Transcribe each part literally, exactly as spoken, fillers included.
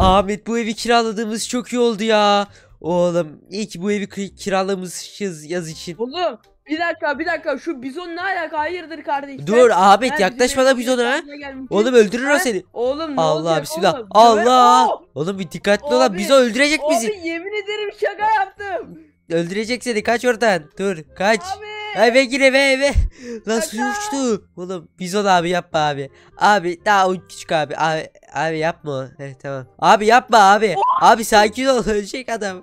Ahmet, bu evi kiraladığımız çok iyi oldu ya. Oğlum iyi ki bu evi kiralamışız yaz için. Oğlum bir dakika bir dakika, şu bizon ne alaka, hayırdır kardeş? Dur Sen, Ahmet, ben yaklaşma da bizona ha. Oğlum öldürür o seni. Oğlum ne Allah olacak bismillah. oğlum? Allah. Oh! Oğlum bir dikkatli ol lan, Abi, bizi öldürecek bizi. Abi yemin ederim şaka yaptım. Öldürecek seni, kaç oradan. Dur kaç. Abi. Eve gir, eve eve. Lan Şaka. suya uçtu. Oğlum bizon abi yapma abi. Abi daha o küçük abi. Abi, abi yapma. Evet tamam. Abi yapma abi. Abi sakin ol, ölecek adam.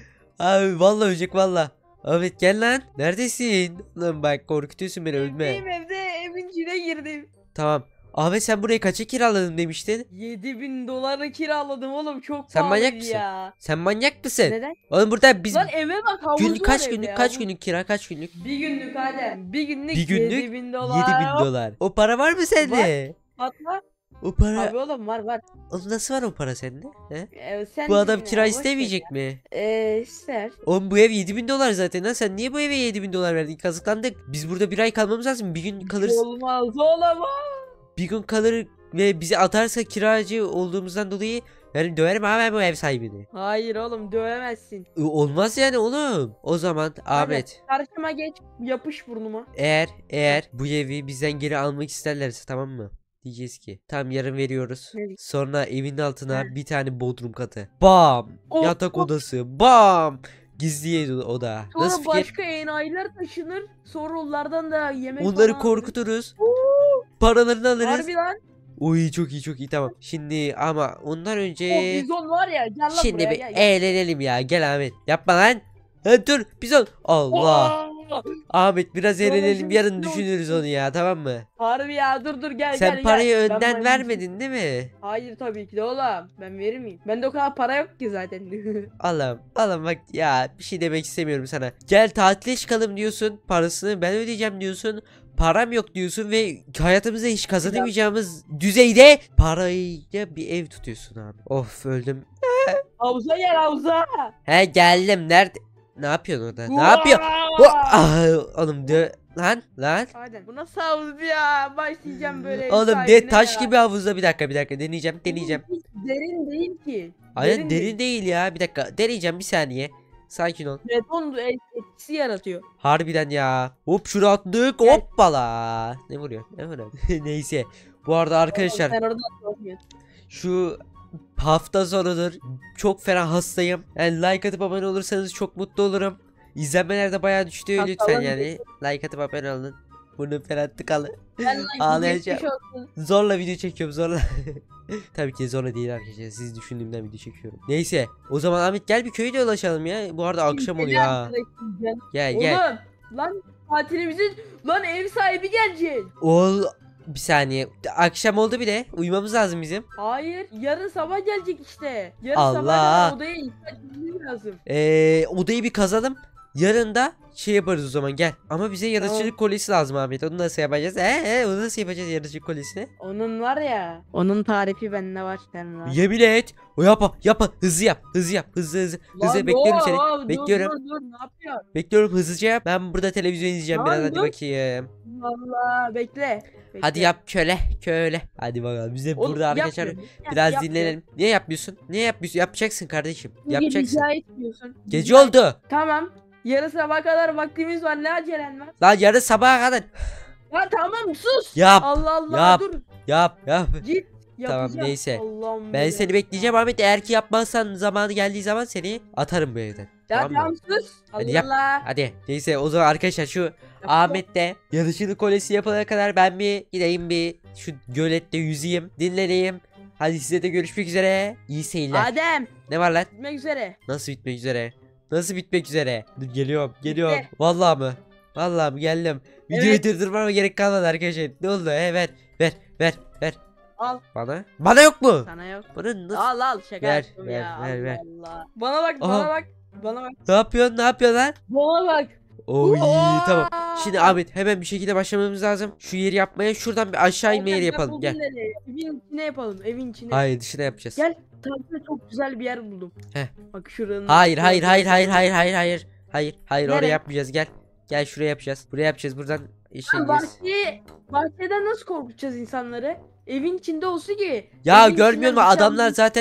Abi vallahi ölecek vallahi. Ahmet gel lan. Neredesin? Lan bak korkutuyorsun beni, ölme. Evdeyim evde, evin içine girdim. Tamam. Ahmet sen burayı kaça kiraladın demiştin? yedi bin dolara kiraladım oğlum, çok Sen pahalıydı manyak mısın? ya. Sen manyak mısın? Neden? Oğlum burada biz Lan eve bak, havuz gün var kaç evde günlük ya, kaç havuz. günlük kira kaç günlük? Bir günlük Adem. Bir günlük, Bir günlük yedi bin dolar. yedi bin dolar. O para var mı sende? Atla. O para Abi oğlum var var. Oğlum nasıl var o para sende? He? Ee, sen Bu adam düşün kira ya, boş ver istemeyecek ya. mi? Ee, ister. Oğlum bu ev yedi bin dolar zaten ha. Sen niye bu eve yedi bin dolar verdin? Kazıklandık. Biz burada bir ay kalmamız lazım. Bir gün kalırız. Olmaz olamaz. Bir gün kalır ve bizi atarsa kiracı olduğumuzdan dolayı yani döverim abi ben bu ev sahibini. Hayır oğlum, dövemezsin. E, Olmaz yani oğlum. O zaman Ahmet, Hadi, karşıma geç, yapış burnuma. eğer eğer bu evi bizden geri almak isterlerse tamam mı? Diyeceğiz ki tam yarın veriyoruz. Ne diyeyim? Sonra evin altına He. bir tane bodrum katı. Bam! Oh, Yatak oh. odası. Bam! Gizli oda. Sonra Nasıl fikir? başka enayiler taşınır. Sonra onlardan da yemek Onları falan korkuturuz. Oo, Paralarını alırız. harbi lan. Oy çok iyi çok iyi tamam. Şimdi ama ondan O önce bizon var ya, gel lan şimdi buraya bir gel, gel. eğlenelim ya. Gel Ahmet. Yapma lan. Ha, dur bizon. Allah. Oo, Ahmet biraz eğlenelim. şimdi Yarın şimdi düşünürüz olsun. onu ya, tamam mı? harbi ya, dur dur gel Sen gel parayı gel. Ben önden maymun- vermedin değil mi? Hayır tabii ki de oğlum. Ben verir miyim? Bende o kadar para yok ki zaten. Allah'ım Allah'ım bak ya, bir şey demek istemiyorum sana. Gel tatile çıkalım diyorsun. Parasını ben ödeyeceğim diyorsun. Param yok diyorsun ve hayatımızda hiç kazanamayacağımız düzeyde parayla bir ev tutuyorsun abi. Of öldüm. Havuza gel, havuza. He geldim, nerede? Ne yapıyorsun orada? Ne yapıyor? O, ah, oğlum de lan lan. Hadi. Bu nasıl havuz ya? Başlayacağım böyle ev Oğlum de sahibine taş ya. gibi havuzda, bir dakika bir dakika deneyeceğim deneyeceğim. Hiç derin değil ki. Aynen derin değil ya, bir dakika deneyeceğim, bir saniye. Sakin ol. Beton etkisi yaratıyor. Harbiden ya. Hop şuraya attık, Gel. hoppala. Ne vuruyor? Ne vuruyor? Neyse. Bu arada arkadaşlar Sen orada atıyorsun. şu hafta sonudur. Çok fena hastayım. Yani like atıp abone olursanız çok mutlu olurum. İzlenmeler de bayağı düştü Hastalan lütfen yani. Like atıp abone olun. Bunu falan tıkalı. Ben lan Ağlayacağım. geçmiş olsun. Zorla video çekiyorum zorla. Tabii ki zorla değil arkadaşlar. Siz düşündüğümden video çekiyorum. Neyse. O zaman Ahmet gel bir köyde dolaşalım ya. Bu arada akşam oluyor ha. Arkadaşım, canım. Gel gel. Oğlum lan tatilimizin lan ev sahibi gelecek. Ol bir saniye. Akşam oldu bile. Uyumamız lazım bizim. Hayır, yarın sabah gelecek işte. Yarın Allah. sabah kadar odaya ihtiyaç etmemiz lazım. Ee, odayı bir kazalım. Yarın da şey yaparız o zaman, gel. Ama bize yaratıcılık kolyesi lazım Ahmet. Onu nasıl yapacağız? Ee, ee onu nasıl yapacağız yaratıcılık kolyesini? Onun var ya. Onun tarifi bende var. Sen var. Yemin et. O yapa yapa hızlı yap. Hızlı yap. Hızlı hızlı. Hızlı Lan bekliyorum dur, seni. dur, Bekliyorum. Dur dur ne yapıyorsun? Bekliyorum hızlıca yap. Ben burada televizyon izleyeceğim Lan biraz, hadi dur. bakayım. Valla bekle. bekle. Hadi yap köle köle. Hadi bakalım biz de Oğlum, burada arkadaşlar yapmıyorum. Yap- biraz yapmıyorum. dinlenelim. Niye yapmıyorsun? Niye yapmıyorsun? Yapacaksın kardeşim. Niye Yapacaksın. rica etmiyorsun? Gece Rica- oldu. Tamam. Yarın sabah kadar vaktimiz var. Ne acelen var? Lan yarın sabaha kadar. Ya tamam sus. Yap. Allah Allah yap. dur. Yap yap. Git. Tamam, Yapacağım. neyse. Allah'ım Ben ya. seni bekleyeceğim Ahmet. Eğer ki yapmazsan zamanı geldiği zaman seni atarım bu evden. Ya Tamam mı? tamam sus. Hadi Allah yap. Allah. Hadi. Neyse o zaman arkadaşlar şu Ahmet de yarışçılık kolesi yapana kadar ben bir gideyim, bir şu gölette yüzeyim, dinleneyim. Hadi size de görüşmek üzere. İyi seyirler. Adem. Ne var lan? Gitmek üzere. Nasıl bitmek üzere? Nasıl bitmek üzere? Dur, geliyorum geliyorum. Bitti. Vallahi mı? Vallahi mı geldim. Videoyu Evet. durdurmama gerek kalmadı arkadaşlar. Ne oldu? He, ver ver ver ver. Al. Bana? Bana yok mu? Sana yok. Bana nasıl? Al al şaka Ver, yaptım ver, ya. ver, Allah ver. Allah. Bana bak Aha. bana bak. Bana bak. Ne yapıyorsun? Ne yapıyorsun lan? Bana bak. Oy Oha! tamam. Şimdi Ahmet hemen bir şekilde başlamamız lazım. Şu yeri yapmaya, şuradan bir aşağı inme yeri Gel, yapalım. Gel. buldum nereye? Evin içine yapalım. Evin içine. Hayır, dışına yapacağız. Gel. Tabii çok güzel bir yer buldum. Heh. Bak şuranın. Hayır, hayır, hayır, hayır, hayır, hayır, hayır. Hayır, hayır oraya Nereye? yapmayacağız. Gel. Gel şuraya yapacağız. Buraya yapacağız. Buradan şey Lan yiyeceğiz. bahçe, bahçeden nasıl korkutacağız insanları? Evin içinde olsun ki. Ya evin görmüyor içinden musun? bir şey Adamlar almak zaten istiyor.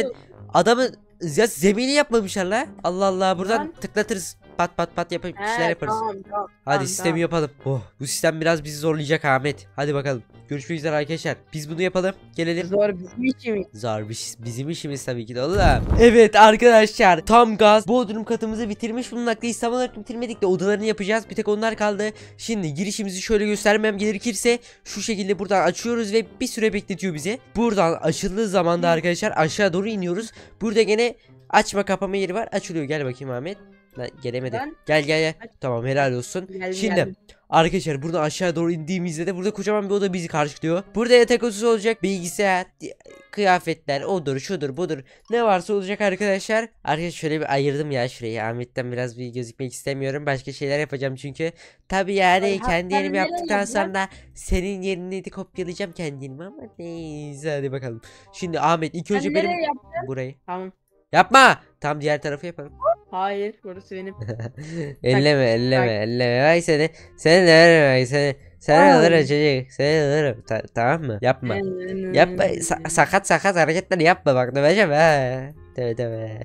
adamın ya zemini yapmamışlar la. Allah Allah, buradan Lan. tıklatırız. Pat pat pat yapıp bir şeyler He, yaparız. tamam, tamam, Hadi tamam, sistemi tamam. yapalım. Oh, bu sistem biraz bizi zorlayacak Ahmet. Hadi bakalım. Görüşmek üzere arkadaşlar. Biz bunu yapalım. Gelelim. Zor bizim işimiz. Zor bir- bizim işimiz tabii ki de oğlum. Evet arkadaşlar, tam gaz bodrum katımızı bitirmiş bulunmaktayız. Tam olarak bitirmedik de odalarını yapacağız. Bir tek onlar kaldı. Şimdi girişimizi şöyle göstermem gerekirse şu şekilde buradan açıyoruz ve bir süre bekletiyor bizi. Buradan açıldığı zaman da arkadaşlar aşağı doğru iniyoruz. Burada gene açma kapama yeri var. Açılıyor. Gel bakayım Ahmet. Lan, gelemedi. Ben- Gel gel gel. Aç. Tamam, helal olsun. Geldim, Şimdi geldim. arkadaşlar burada aşağı doğru indiğimizde de burada kocaman bir oda bizi karşılıyor. Burada yatak odası olacak, bilgisayar, di- kıyafetler, odur şudur budur, ne varsa olacak arkadaşlar. Arkadaşlar şöyle bir ayırdım ya şurayı. Ahmet'ten biraz bir gözükmek istemiyorum. Başka şeyler yapacağım çünkü. Tabi yani Ay, kendi hatta yerimi neler yaptıktan yapacağım? sonra senin yerini de kopyalayacağım kendimi ama neyse, hadi bakalım. Şimdi Ahmet ilk Sen önce benim nereye yap? burayı. Tamam. Yapma. Tam diğer tarafı yapalım. Hayır, burası benim. elleme elleme tak. elleme. Bak seni seni de bak seni. Seni Ay. alırım çocuk. Seni alırım. Ta- tamam mı? Yapma. Yapma. Sa- sakat sakat hareketler yapma bak, döveceğim ha. Deve deve.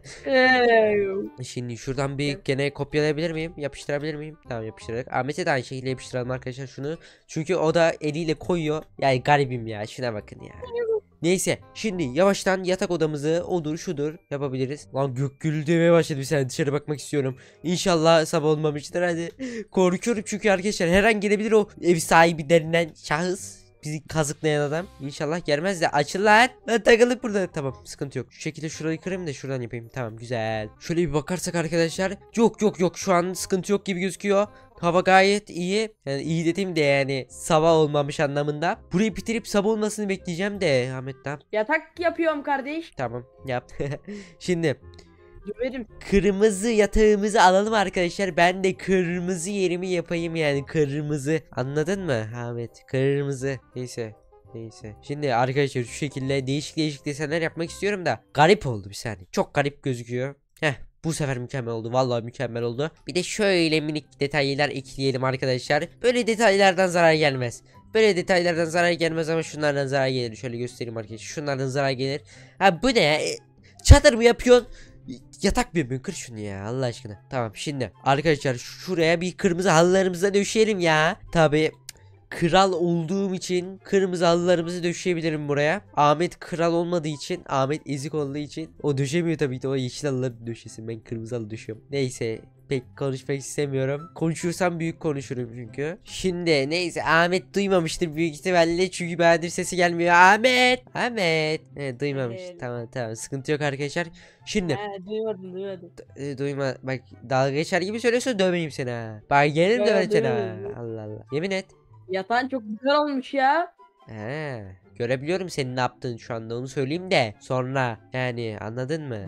Eee, Şimdi şuradan bir gene kopyalayabilir miyim? Yapıştırabilir miyim? Tamam, yapıştırarak. Ahmet'e de aynı şekilde yapıştıralım arkadaşlar şunu. Çünkü o da eliyle koyuyor. Yani garibim ya. Şuna bakın ya. Neyse, şimdi yavaştan yatak odamızı odur şudur yapabiliriz. Lan gök gürültüye başladı, bir saniye dışarı bakmak istiyorum. İnşallah sabah olmamıştır, hadi. Korkuyorum çünkü arkadaşlar her an gelebilir o ev sahibi denilen şahıs. Bizi kazıklayan adam. İnşallah gelmez de açıl lan. Lan takılık burada. Tamam, sıkıntı yok. Şu şekilde şurayı kırayım da şuradan yapayım. Tamam, güzel. Şöyle bir bakarsak arkadaşlar. Yok yok yok, şu an sıkıntı yok gibi gözüküyor. Hava gayet iyi. Yani iyi dediğim de yani sabah olmamış anlamında. Burayı bitirip sabah olmasını bekleyeceğim de Ahmet, tamam. yatak yapıyorum kardeş. Tamam yap. Şimdi Döverim. kırmızı yatağımızı alalım arkadaşlar. Ben de kırmızı yerimi yapayım, yani kırmızı. Anladın mı Ahmet? Kırmızı. Neyse. Neyse. Şimdi arkadaşlar şu şekilde değişik değişik desenler yapmak istiyorum da. Garip oldu bir saniye. Çok garip gözüküyor. Heh. Bu sefer mükemmel oldu. Vallahi mükemmel oldu. Bir de şöyle minik detaylar ekleyelim arkadaşlar. Böyle detaylardan zarar gelmez. Böyle detaylardan zarar gelmez ama şunlardan zarar gelir. Şöyle göstereyim arkadaşlar. Şunlardan zarar gelir. Ha bu ne ya? E, Çadır mı yapıyorsun? Yatak mı yapıyorsun? Kır şunu ya Allah aşkına. Tamam, şimdi arkadaşlar şuraya bir kırmızı halılarımızı döşeyelim ya. Tabi kral olduğum için kırmızı halılarımızı döşeyebilirim buraya. Ahmet kral olmadığı için, Ahmet ezik olduğu için o döşemiyor tabii ki, o yeşil halıları döşesin, ben kırmızı halı döşüyorum. Neyse, pek konuşmak istemiyorum. Konuşursam büyük konuşurum çünkü. Şimdi neyse, Ahmet duymamıştır büyük ihtimalle çünkü Bahadır sesi gelmiyor. Ahmet. Ahmet. Evet, duymamış. Evet. Tamam tamam, sıkıntı yok arkadaşlar. Şimdi He, duymadım duymadım. e, duyma bak, dalga geçer gibi söylüyorsun, dövmeyeyim seni ha. Bak gelirim Yo, döverim seni ha. duymadım. Allah Allah. Yemin et. Yatağın çok güzel olmuş ya. He, görebiliyorum senin ne yaptığını şu anda, onu söyleyeyim de sonra, yani anladın mı?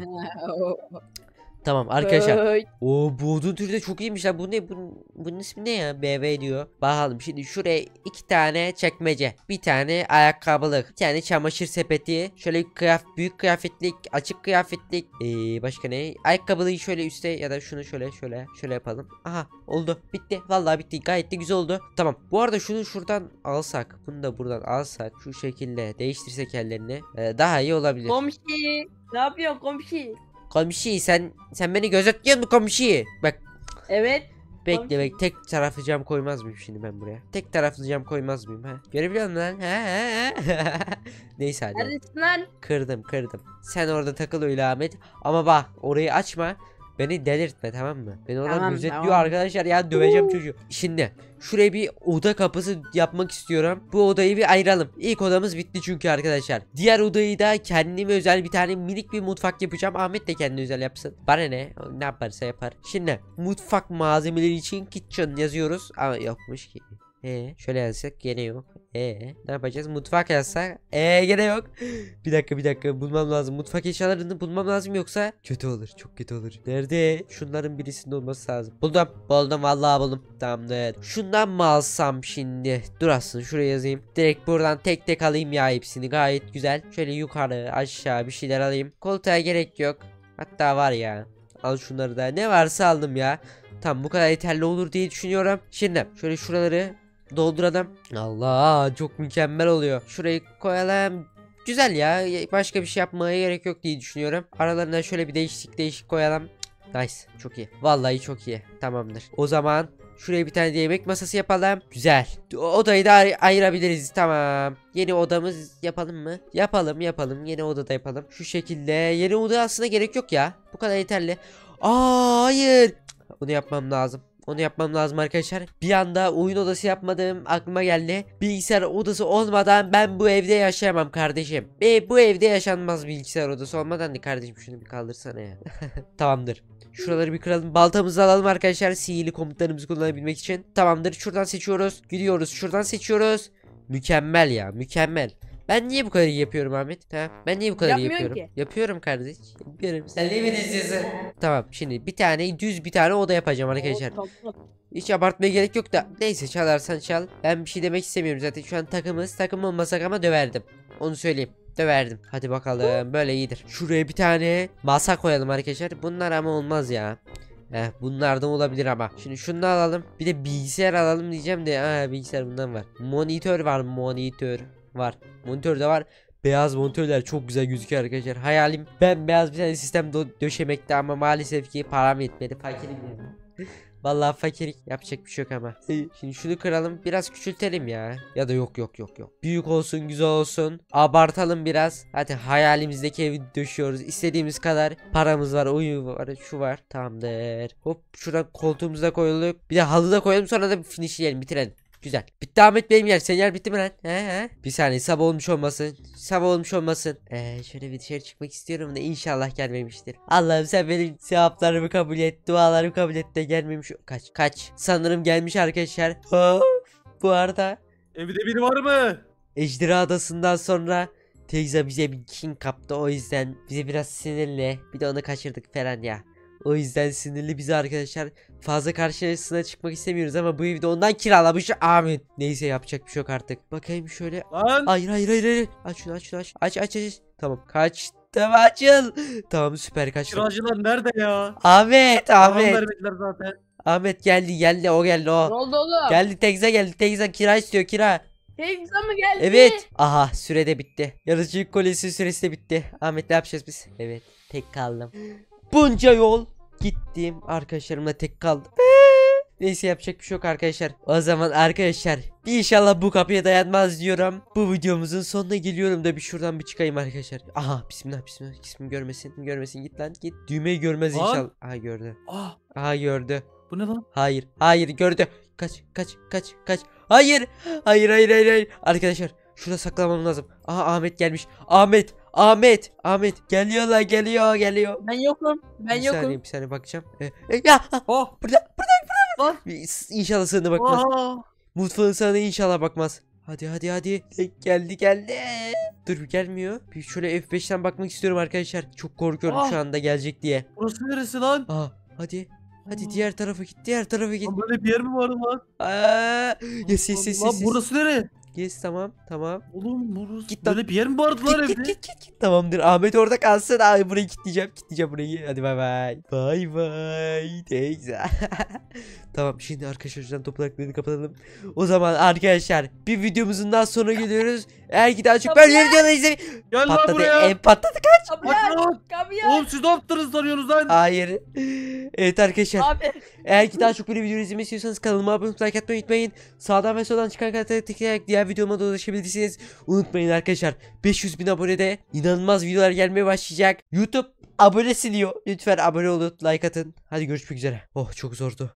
Tamam arkadaşlar. Oy. O bu odun türü de çok iyiymiş lan. Bu ne? Bu, bunun ismi ne ya? B B diyor. Bakalım şimdi şuraya iki tane çekmece, bir tane ayakkabılık, bir tane çamaşır sepeti, şöyle kıyaf büyük kıyafetlik, açık kıyafetlik, ee, başka ne? Ayakkabılığı şöyle üstte ya da şunu şöyle şöyle şöyle yapalım. Aha, oldu. Bitti. Vallahi bitti. Gayet de güzel oldu. Tamam. Bu arada şunu şuradan alsak, bunu da buradan alsak, şu şekilde değiştirsek ellerini, ee, daha iyi olabilir. Komşu. Ne yapıyorsun komşu? Komşu, sen sen beni gözetliyor musun komşu? Bak Evet. bekle Komşu. bek tek taraflı cam koymaz mıyım şimdi ben buraya? Tek taraflı cam koymaz mıyım ha? Görebiliyor musun lan? Ha, ha, ha. Neyse hadi. Neredesin lan? Kırdım kırdım. Sen orada takıl öyle Ahmet. Ama bak, orayı açma. Beni delirtme, tamam mı? Beni oradan Tamam, gözetliyor tamam. arkadaşlar ya, döveceğim çocuğu. Şimdi şuraya bir oda kapısı yapmak istiyorum. Bu odayı bir ayıralım. İlk odamız bitti çünkü arkadaşlar. Diğer odayı da kendime özel bir tane minik bir mutfak yapacağım. Ahmet de kendine özel yapsın. Bana ne? O ne yaparsa yapar. Şimdi mutfak malzemeleri için kitchen yazıyoruz. Ama yokmuş ki. Ee, şöyle yazsak gene yok. Ee, ne yapacağız? Mutfak yazsak. Ee, gene yok. Bir dakika bir dakika, bulmam lazım. Mutfak eşyalarını bulmam lazım, yoksa kötü olur. Çok kötü olur. Nerede? Şunların birisinde olması lazım. Buldum. Buldum vallahi buldum. Tamamdır. Şundan mı alsam şimdi? Dur aslında şuraya yazayım. Direkt buradan tek tek alayım ya hepsini. Gayet güzel. Şöyle yukarı aşağı bir şeyler alayım. Koltuğa gerek yok. Hatta var ya. Al şunları da. Ne varsa aldım ya. Tamam, bu kadar yeterli olur diye düşünüyorum. Şimdi şöyle şuraları dolduralım. Allah, çok mükemmel oluyor. Şurayı koyalım. güzel ya. Başka bir şey yapmaya gerek yok diye düşünüyorum. Aralarına şöyle bir değişik değişik koyalım. Nice. Çok iyi. Vallahi çok iyi. Tamamdır. O zaman şuraya bir tane de yemek masası yapalım. Güzel. O odayı da ay- ayırabiliriz. Tamam. Yeni odamız yapalım mı? Yapalım yapalım. Yeni odada yapalım. Şu şekilde. Yeni oda aslında gerek yok ya. Bu kadar yeterli. Aa hayır. Onu yapmam lazım. Onu yapmam lazım arkadaşlar. Bir anda oyun odası yapmadığım aklıma geldi. Bilgisayar odası olmadan ben bu evde yaşayamam kardeşim. Ve bu evde yaşanmaz bilgisayar odası olmadan. Ne kardeşim, şunu bir kaldırsana ya. Tamamdır. Şuraları bir kıralım. Baltamızı alalım arkadaşlar. Sihirli komutlarımızı kullanabilmek için. Tamamdır. Şuradan seçiyoruz. Gidiyoruz. Şuradan seçiyoruz. Mükemmel ya. Mükemmel. Ben niye bu kadar iyi yapıyorum Ahmet? Ha? Ben niye bu kadar iyi Yapmıyorsun yapıyorum? ki. Yapıyorum kardeş. Yapıyorum. Sen ne istiyorsun? Tamam. Şimdi bir tane düz bir tane oda yapacağım arkadaşlar. Oo, tatlı. Hiç abartmaya gerek yok da. Neyse, çalarsan çal. Ben bir şey demek istemiyorum zaten. Şu an takımız. Takım olmasak ama döverdim. Onu söyleyeyim. Döverdim. Hadi bakalım. Böyle iyidir. Şuraya bir tane masa koyalım arkadaşlar. Bunlar ama olmaz ya. Heh, bunlardan olabilir ama. Şimdi şunu da alalım. Bir de bilgisayar alalım diyeceğim de. Aa, bilgisayar bundan var. Monitör var. Monitör var. Monitör de var. Beyaz monitörler çok güzel gözüküyor arkadaşlar. Hayalim ben beyaz bir tane sistem dö- döşemekte ama maalesef ki param yetmedi. Fakirim yani. Vallahi fakirlik, yapacak bir şey yok ama. Şimdi şunu kıralım, biraz küçültelim ya. Ya da yok yok yok yok. Büyük olsun, güzel olsun. Abartalım biraz. Hadi hayalimizdeki evi döşüyoruz. İstediğimiz kadar paramız var, uyu var, şu var. Tamamdır. Hop, şuradan koltuğumuzu da koyalım. Bir de halı da koyalım, sonra da finishleyelim, bitirelim. Güzel. Bitti Ahmet, benim yer. Senin yer bitti mi lan? He he. Bir saniye, sabah olmuş olmasın. Sabah olmuş olmasın. Ee, şöyle bir dışarı çıkmak istiyorum da inşallah gelmemiştir. Allah'ım sen benim sevaplarımı kabul et. Dualarımı kabul et de gelmemiş. Kaç kaç. Sanırım gelmiş arkadaşlar. Ha, bu arada Evde biri var mı? Ejderha Adası'ndan sonra teyze bize bir king kaptı. O yüzden bize biraz sinirli. Bir de onu kaçırdık falan ya. O yüzden sinirli bize arkadaşlar. Fazla karşısına çıkmak istemiyoruz ama bu evde ondan kiralamış Ahmet. Neyse, yapacak bir şey yok artık. Bakayım şöyle. Lan. Hayır hayır hayır hayır. Aç şunu aç şunu aç. Aç aç aç. Tamam, kaçtım, açıl. Tamam, süper, kaçtım. Kiracılar nerede ya? Ahmet Param Ahmet. vermediler zaten. Ahmet geldi geldi, o geldi Ne o. oldu oğlum? Geldi teyze, geldi teyze, kira istiyor, kira. Teyze mi geldi? Evet. Aha, sürede bitti. Yaratıcılık kolesi süresi de bitti. Ahmet, ne yapacağız biz? Evet, tek kaldım. Bunca yol gittim, arkadaşlarımla tek kaldım. Neyse, yapacak bir şey yok arkadaşlar. O zaman arkadaşlar, bir inşallah bu kapıya dayanmaz diyorum. Bu videomuzun sonuna geliyorum da bir şuradan bir çıkayım arkadaşlar. Aha, bismillah bismillah. İsmim görmesin, görmesin, git lan git. Düğmeyi görmez Lan. inşallah. Aha, gördü. Ah, Aha, gördü. bu ne lan? Hayır hayır, gördü. Kaç kaç kaç kaç. Hayır hayır hayır hayır, hayır. Arkadaşlar, şurada saklamam lazım. Aha, Ahmet gelmiş. Ahmet Ahmet Ahmet geliyorlar, geliyor geliyor. Ben yokum. Ben bir yokum. saniye bir saniye bakacağım. E, e, ya ah, Oh. burada Lan. İnşallah sana bakmaz. Aa. Mutfağın sana inşallah bakmaz. Hadi hadi hadi. E, geldi geldi. Dur, gelmiyor. Bir şöyle F beşten bakmak istiyorum arkadaşlar. Çok korkuyorum Ah. şu anda gelecek diye. Burası neresi lan? Aa, hadi. Hadi Aa. diğer tarafa git. Diğer tarafa git. Lan böyle bir yer mi var lan? Aa, yes yes yes Lan yes. yes. burası nere? Yes, tamam tamam. Oğlum burası. Git lan. Böyle bir yer mi vardı lan Git, git, evde? git, git, git. Tamamdır, Ahmet orada kalsın. Abi, burayı kilitleyeceğim. Kilitleyeceğim burayı. Hadi bay bay. Bay bay teyze. Tamam, şimdi arkadaşlar şuradan topraklarını kapatalım. O zaman arkadaşlar, bir videomuzun daha sonuna geliyoruz. Eğer ki daha çok ben Kapıya- videoları izleyin. Gel lan Patladı. buraya. Ev patladı. Kapıyı Aç aç. lan. Kapıyı aç. Oğlum siz ne yaptınız sanıyorsunuz lan? Hayır. Evet arkadaşlar. Abi. Eğer ki daha çok böyle video izlemeyi istiyorsanız kanalıma abone olup like atmayı unutmayın. Sağdan ve soldan çıkan kartlara tıklayarak diğer videoma da ulaşabilirsiniz. Unutmayın arkadaşlar, beş yüz bin abonede inanılmaz videolar gelmeye başlayacak. YouTube abone siliyor. Lütfen abone olun, like atın. Hadi görüşmek üzere. Oh, çok zordu.